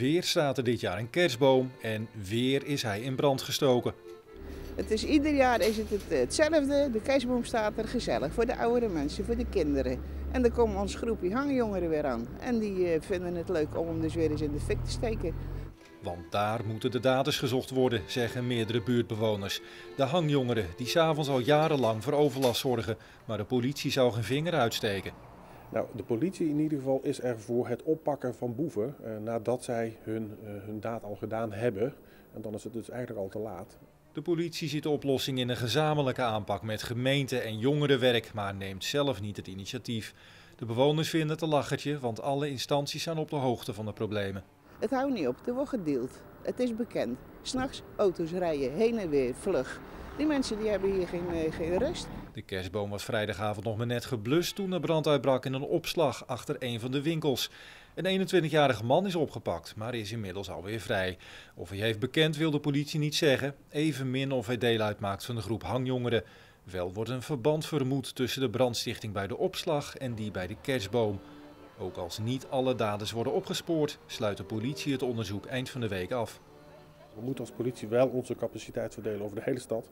Weer staat er dit jaar een kerstboom en weer is hij in brand gestoken. Het is ieder jaar is het hetzelfde. De kerstboom staat er gezellig voor de oudere mensen, voor de kinderen. En dan komt ons groepje hangjongeren weer aan. En die vinden het leuk om hem dus weer eens in de fik te steken. Want daar moeten de daders gezocht worden, zeggen meerdere buurtbewoners. De hangjongeren die 's avonds al jarenlang voor overlast zorgen, maar de politie zou geen vinger uitsteken. Nou, de politie in ieder geval is er voor het oppakken van boeven nadat zij hun daad al gedaan hebben. En dan is het dus eigenlijk al te laat. De politie ziet de oplossing in een gezamenlijke aanpak met gemeente en jongerenwerk, maar neemt zelf niet het initiatief. De bewoners vinden het een lachertje, want alle instanties zijn op de hoogte van de problemen. Het houdt niet op, er wordt gedeeld. Het is bekend. 's Nachts auto's rijden heen en weer vlug. Die mensen die hebben hier geen rust. De kerstboom was vrijdagavond nog maar net geblust toen er brand uitbrak in een opslag achter een van de winkels. Een 21-jarige man is opgepakt, maar is inmiddels alweer vrij. Of hij heeft bekend wil de politie niet zeggen, evenmin of hij deel uitmaakt van de groep hangjongeren. Wel wordt een verband vermoed tussen de brandstichting bij de opslag en die bij de kerstboom. Ook als niet alle daders worden opgespoord, sluit de politie het onderzoek eind van de week af. We moeten als politie wel onze capaciteit verdelen over de hele stad.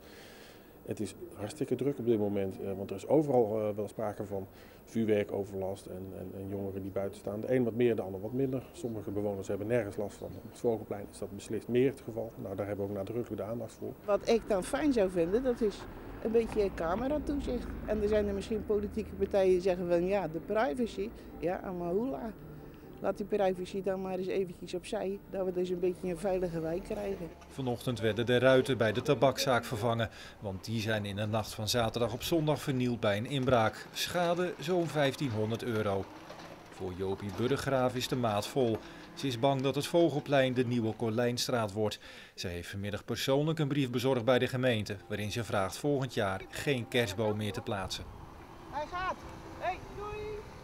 Het is hartstikke druk op dit moment, want er is overal wel sprake van vuurwerkoverlast en jongeren die buiten staan. De een wat meer, de ander wat minder. Sommige bewoners hebben nergens last van. Op het Vogelplein is dat beslist meer het geval. Nou, daar hebben we ook nadrukkelijk de aandacht voor. Wat ik dan fijn zou vinden, dat is een beetje cameratoezicht. En er zijn er misschien politieke partijen die zeggen van ja, de privacy. Ja, maar hoela. Laat die privacy dan maar eens eventjes opzij, dat we dus een beetje een veilige wijk krijgen. Vanochtend werden de ruiten bij de tabakzaak vervangen, want die zijn in de nacht van zaterdag op zondag vernield bij een inbraak. Schade zo'n €1500. Voor Jopie Burggraaf is de maat vol. Ze is bang dat het Vogelplein de nieuwe Korlijnstraat wordt. Ze heeft vanmiddag persoonlijk een brief bezorgd bij de gemeente, waarin ze vraagt volgend jaar geen kerstboom meer te plaatsen. Hij gaat! Hey, doei!